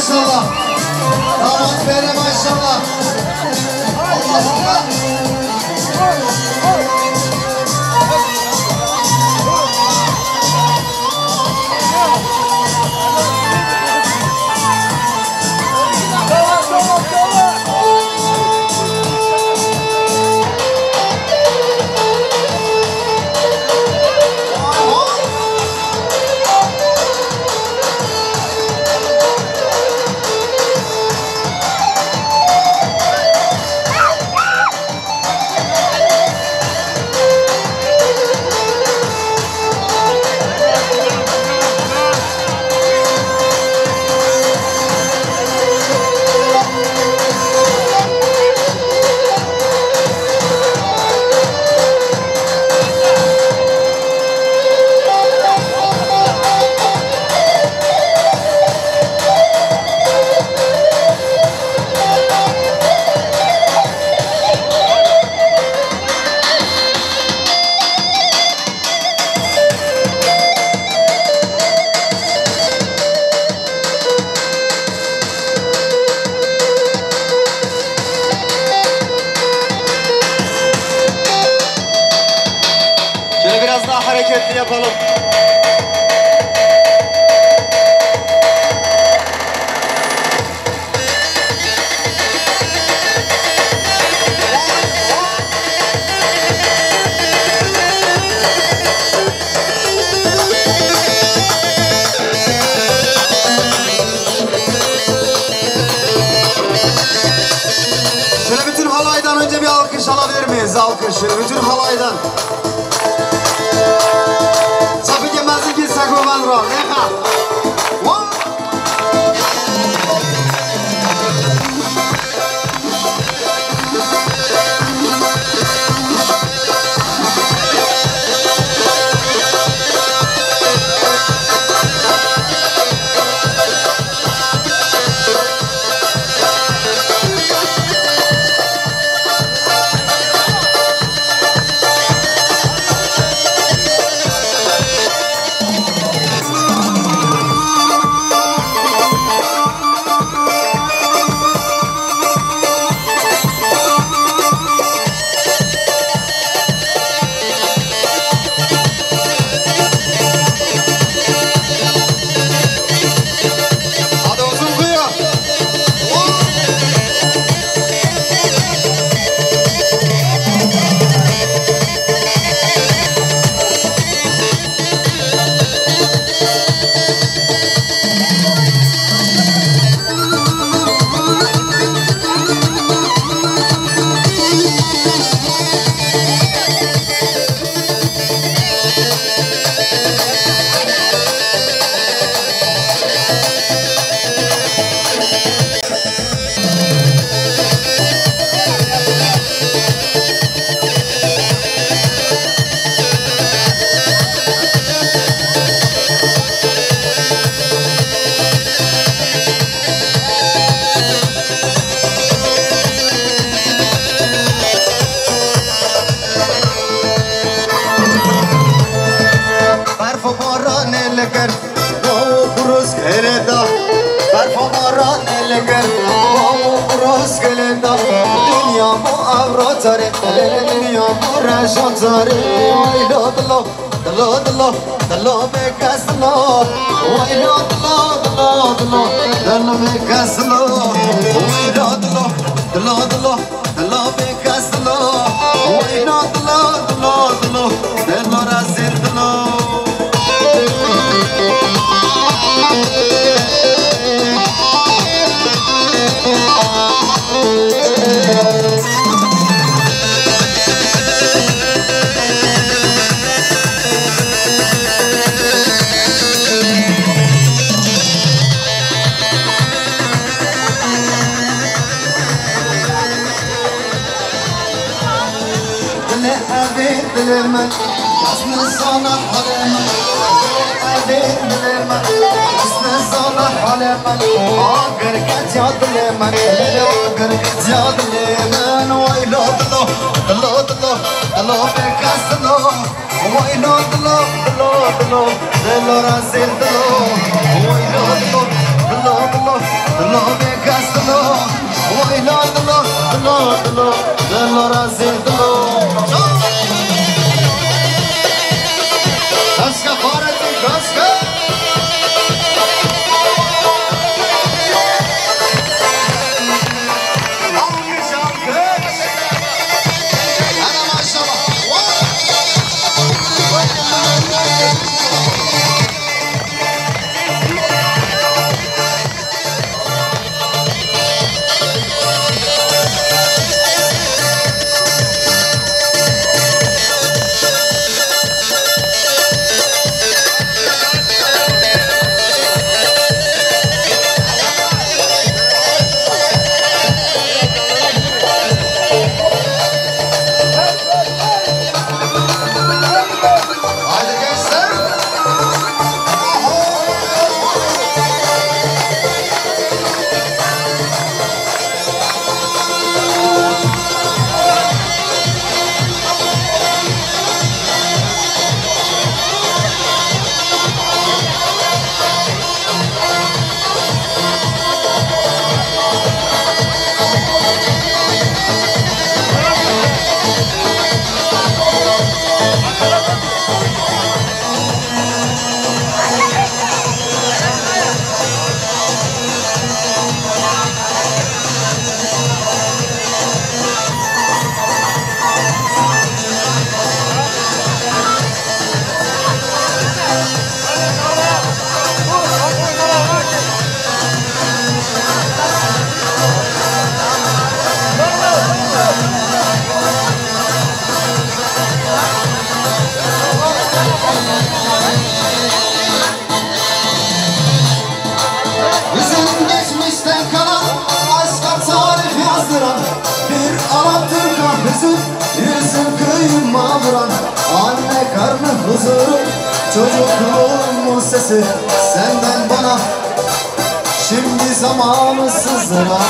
maşallah. Damat bere maşallah. Allah Allah. Hareketli yapalım. Şöyle bütün halaydan önce bir alkış alabilir miyiz? Alkış. Bütün halaydan. Sakıvan rol, neka. Dünya bu avratare, dünya bu raşatare. Vaylo dlo, dlo dlo, dlo bekaslo. Vaylo dlo, dlo dlo, dlo bekaslo. Vaylo dlo, dlo dlo, dlo bekaslo. Vaylo dlo, dlo dlo, dlo razir dlo. Dilemen, aslı sana halemen. Dilemen, aslı sana halemen. Agar kaçya dilemen, agar kaçya dilemen. Vaylo dlo, dlo dlo, dlo bekaslo. Vaylo dlo, dlo dlo, dlo razil dlo. Vaylo dlo, dlo dlo, Dilo bekas dilo Oyla dilo Dilo dilo Dilo razil dilo Kaska Fahrettin Kaska Alkış alkış Hadi maşallah Anne karnı huzuru Çocukluğumun sesi Senden bana Şimdi zamanı sızdıran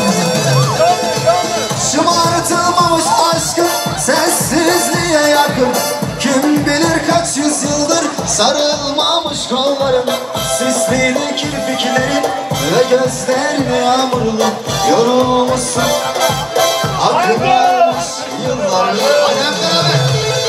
Şımartılmamış aşkım Sessizliğe yakın Kim bilir kaç yüzyıldır Sarılmamış kolların Sisliydi kirpiklerin Ve gözlerin yağmurlu Yorulmuşsun Akılmış yıllarını Alem beraber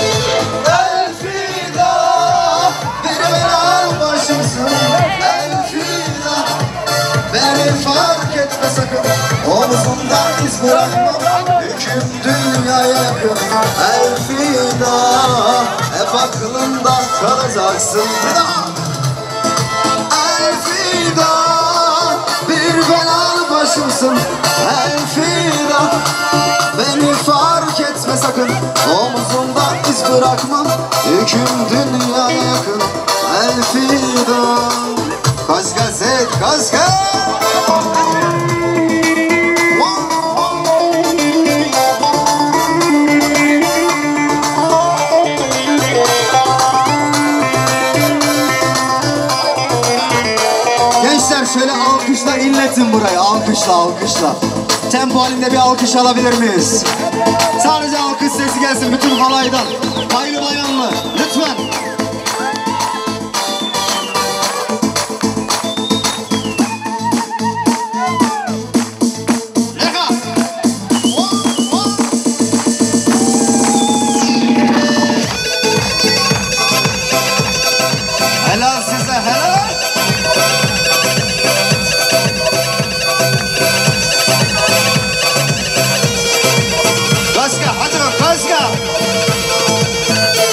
Beni fark etme sakın Omuzumdan iz bırakma Hüküm dünyaya yakın El fida Hep aklımda kalacaksın Bir daha El fida Bir belalı başımsın El fida Beni fark etme sakın Omuzumdan iz bırakma Hüküm dünyaya yakın El fida Kaska Seyit Kaska Gençler şöyle alkışla inletin burayı alkışla Tempo halinde bir alkış alabilir miyiz? Sadece alkış sesi gelsin bütün halaydan Baylı bayanlı lütfen Helal size helal Kaska hadi bak kaska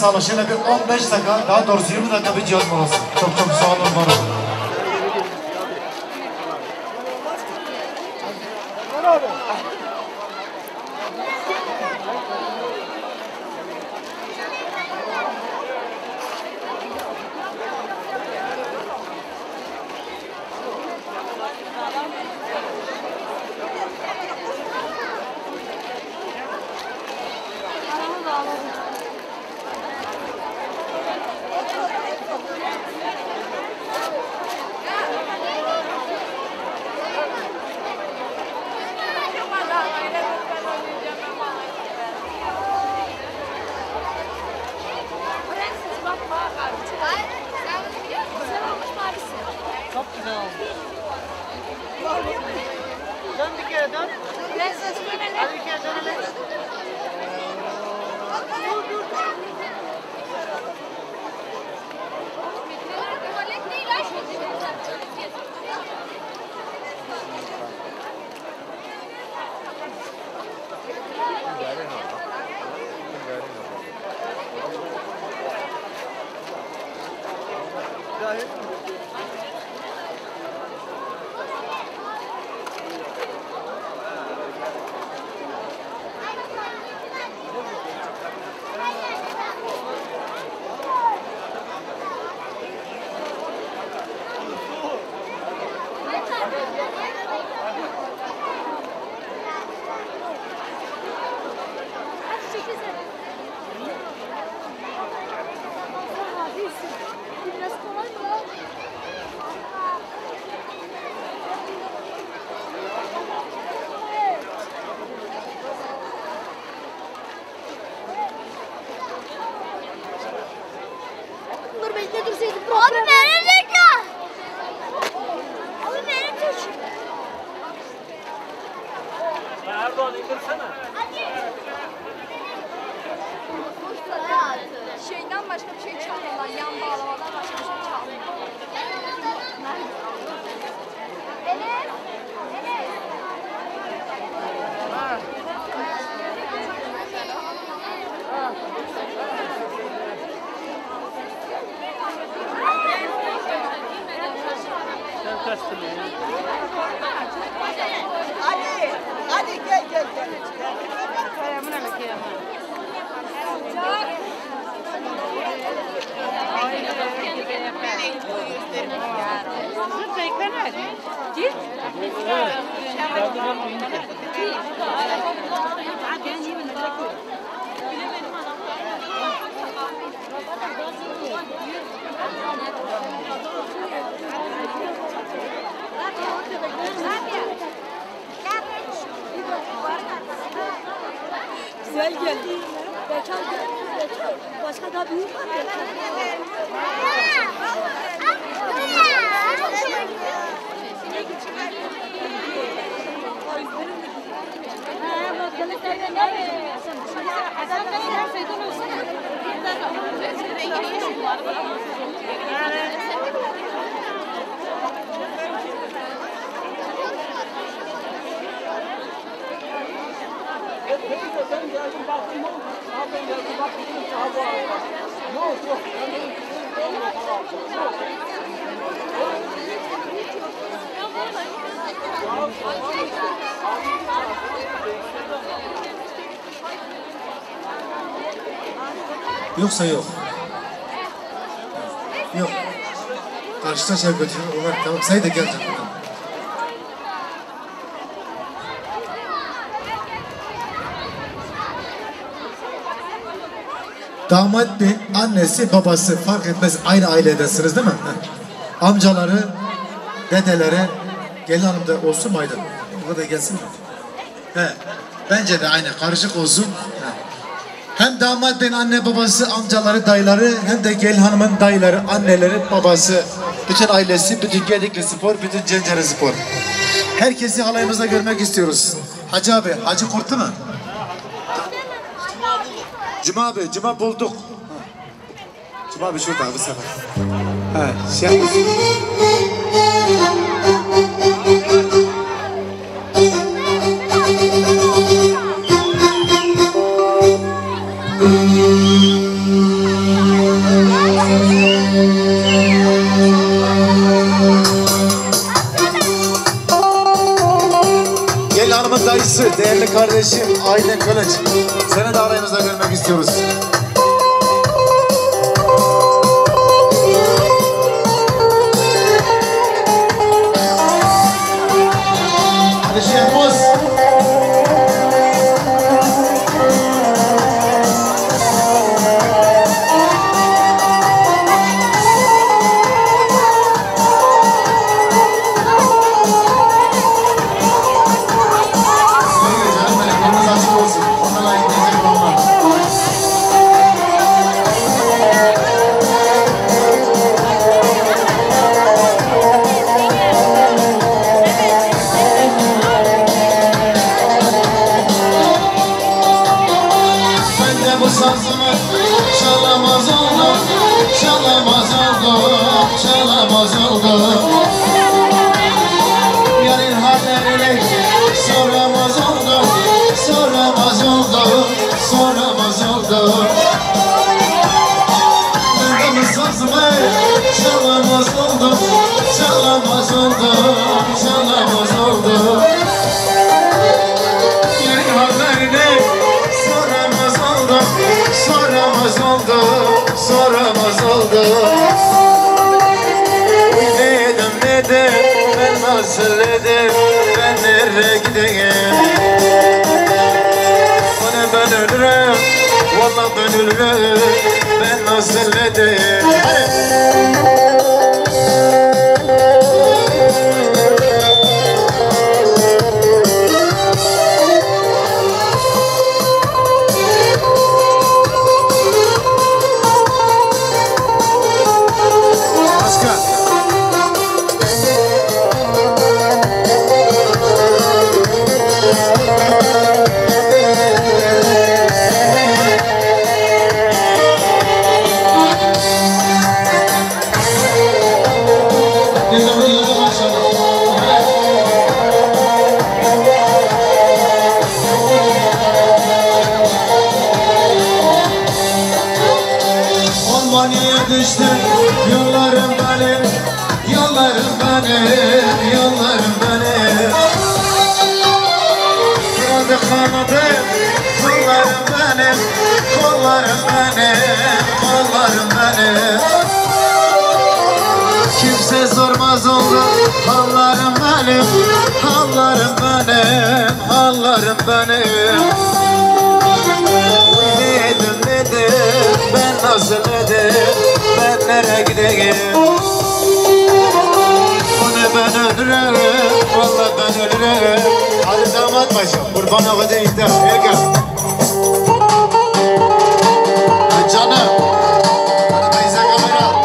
sağ olun. Şöyle bir 15 dakika, daha doğrusu 20 dakika bir cihaz molası. Çok sağ olun, var olun. Çok güzel oldu. Dön bir kere dön. Hadi bir kere dönelim. Dur bekle dursaydım. Abi benim bekle. Abi benim tut. Erdoğan indirsene. Şeyden başka bir şey çalmıyorlar. Yan bağlamadan başka bir şey çalmıyor. Evet. Evet. Sen kaçtın ya. Hadi gel. Güzel geldi. Bekar bekar. Başka da büyük var. Yoksa yok. Yok. Karşıdan şey götürüyor. Onlar tamam. Say da gel canım. Damat Bey, annesi, babası fark etmez. Aynı ailedensiniz değil mi? Heh. Amcaları, dedeleri, gelin hanım da olsun mu Aydın? O da gelsin mi? He. Bence de aynı. Karışık olsun. He. Hem damat Bey'in anne babası, amcaları, dayıları, hem de gelin hanımın dayıları, anneleri, babası, bütün ailesi, bütün Gedikli Spor, bütün Cencere Spor. Herkesi halayımızda görmek istiyoruz. Hacı abi, Hacı Kurt'u mu? Cuma abi, Cuma bulduk. Cuma abi şurada bu sefer. He, şey yapmasın. oyuncusu, değerli kardeşim Aydın Kılıç. Seni de aramızda görmek istiyoruz. Hadi Şehmuz. Çalamaz oldum. Yarın haberine soramaz oldum. Soramaz oldum. Soramaz oldum. Benim sazımı çalamaz oldum. Çalamaz oldum. Çalamaz oldum. Yarın haberine soramaz oldum. Soramaz oldum. Soramaz oldum. Ben nasıl edeyim, ben nereye gideyim? Bana ben ölürüm, vallahi ben ölürüm. Ben nasıl edeyim? Düştüm, yollarım benim, yollarım benim, yollarım benim. Kanadı kanadım, kollarım benim, kollarım benim, kollarım benim. Kimse sormaz oldu, hallarım benim, hallarım benim, hallarım benim. Nedim, ben nasıl edeyim, ben nereye gideyim? Onu ben ölürüm, vallahi ben ölürüm. Hadi damat başım, kurban ağacı ihtar, gel. Canım, hadi bize kamera.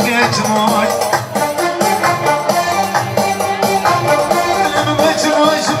Geçmoy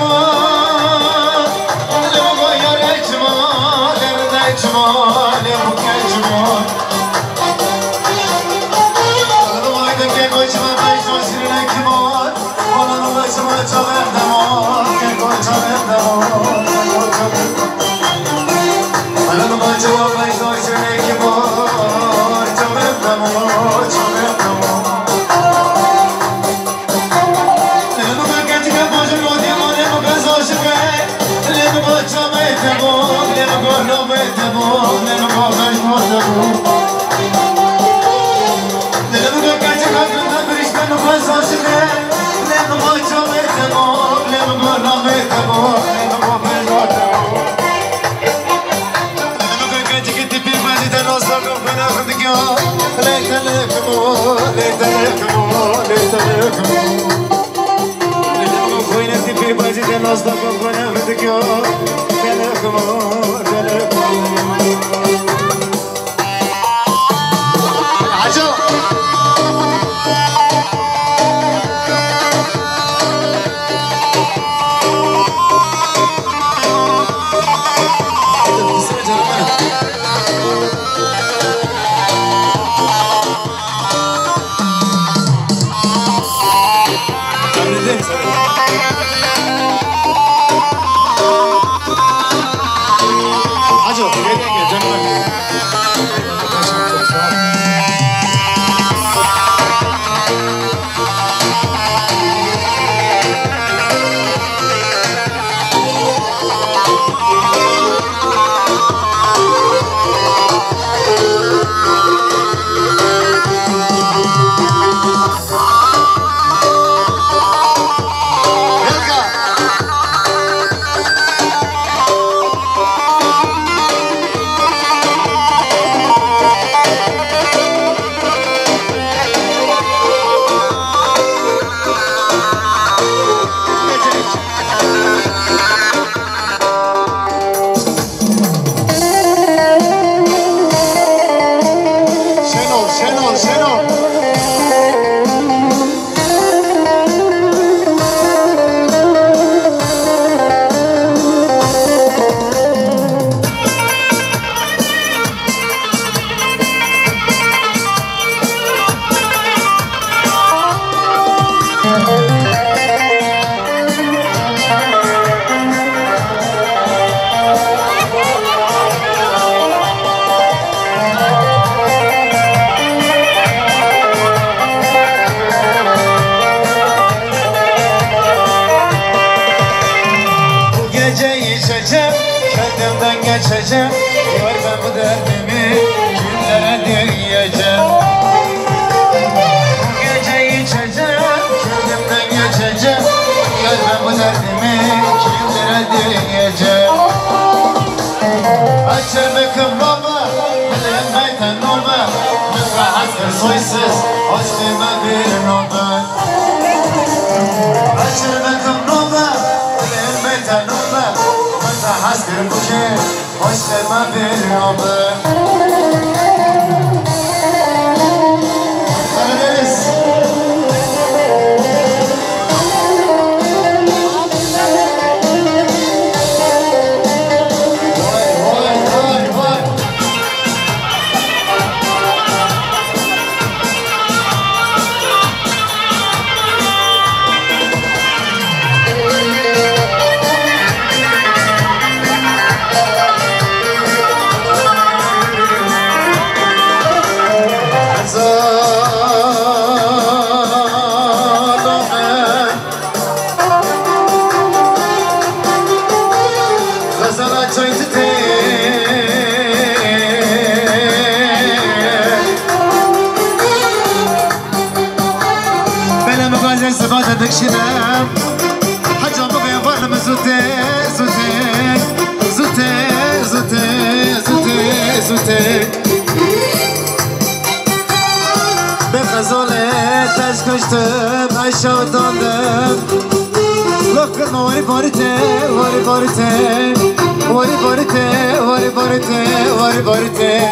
geçeceğim. Görme bu derdimi kimlere diyeceğim. Bu gece içeceğim, kendimden geçeceğim. Görme bu derdimi kimlere diyeceğim. Açırdı kıvrama, bilemeyten noma. Mızra haskır soysuz, hoşluğuma bir noma. Açırdı kıvrama, bilemeyten noma. Mızra haskır buje, hoşluğuma bir noma. Karadeniz. Dikşinem hacam bugün varlım zute zute zute zute zute zute ben gazole taş koştum aşağı döndüm lokma vari barite vari barite vari barite vari barite vari barite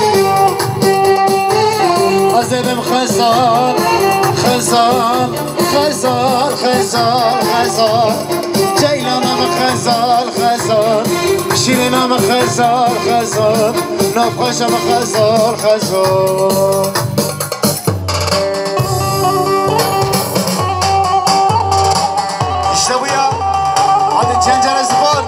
azebim khazal khazal خزال خزال خزال جیلانم خزال خزال شیرینم خزال خزال نفخشم خزال خزال İşte bu ya. Hadi Çencere Spor.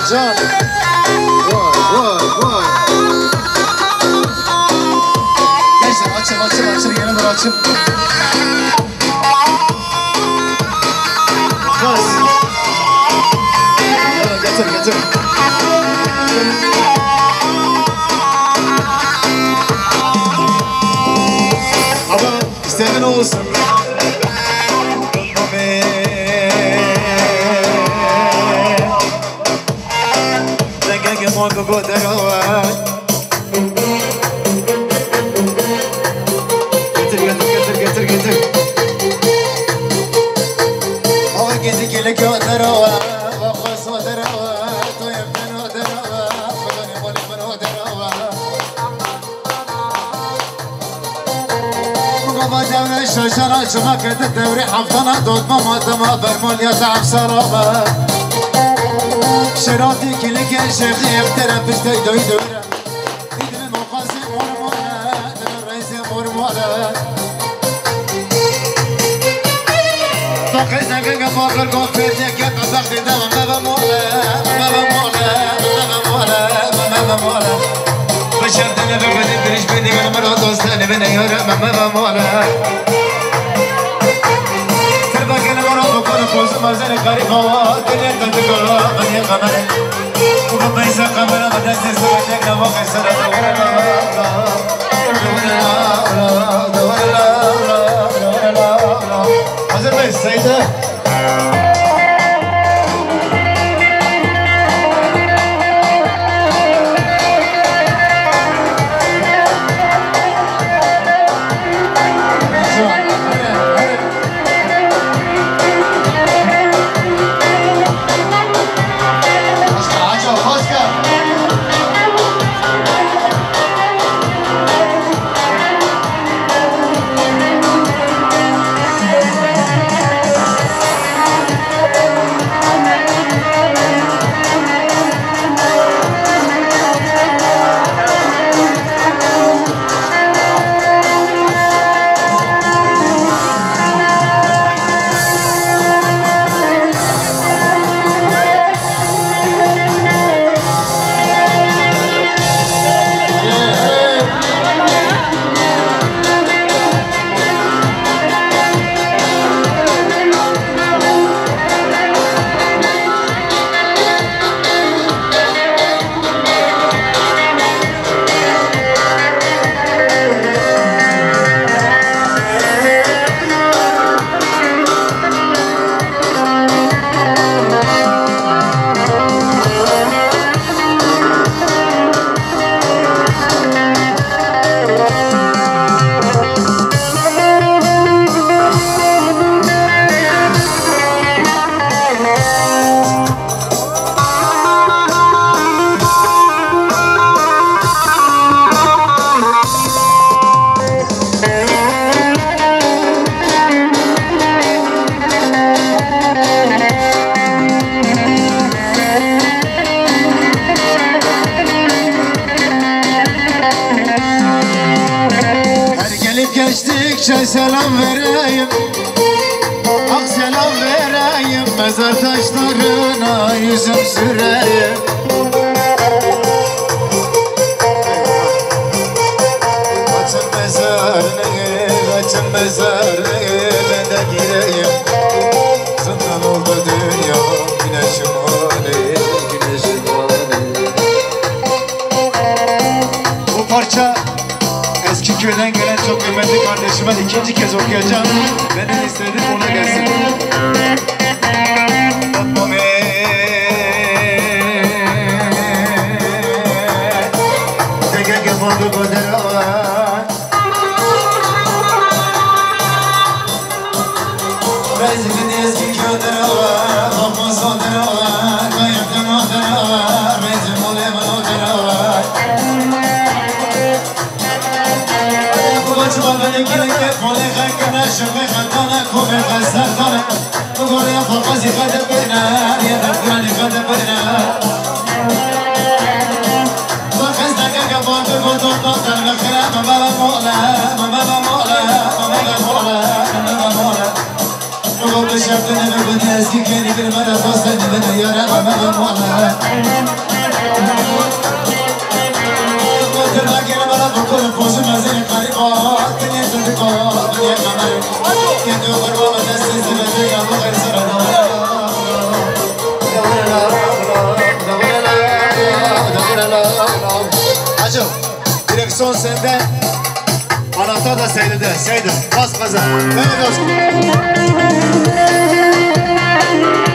can. Vay. Gençler açın yana doğru açın. Kız. Getir. Ama isteyen olsun. Mogu godarawa Getir Ava gezi gele godarawa Vakos odarawa Toyabdan odarawa Fadani moliman odarawa Mugaba devre şaşana Çumak edi devri haftana Dodma madama Bermol yata'am sarama شراتي كلك يا شيخي اخترب بشتي دويدورا إدم مقاسم ورمولا دم الرئيس ورمولا فقسنا كنك فاقر كوفيتك يا قصخت دم مبا مولا بشرتنا بقدي بريش بدي من مرة دوستاني بنا يورا مبا مولا Bakın bana bakın kozu mazene garip hava Döner katıkala beni kamera Kuka peysa kamera Bada sesi vetek na vakı sana Hazır mıyız Seyit'e? Geçtikçe selam vereyim Ak selam vereyim Mezar taşlarına yüzüm süreyim Açın mezarını ben de gireyim Zindan oldu dünya güneşim hali Bu parça eski köyden gelen çok kıymetli kardeşime ikinci kez okuyacağım. Benim istediğim ona gelsin. Baba eski geri bir bana dostum beni yaramadım valla. Oturma gel bana dokunu pozuma seni karıma. Dine tutuk o dünya kamerı. Kendi kurbanı destesi beni ya bu kırsana. Hacım, direksiyon sende. Anahtar da Seydi. Bas gaza. Evet dostum.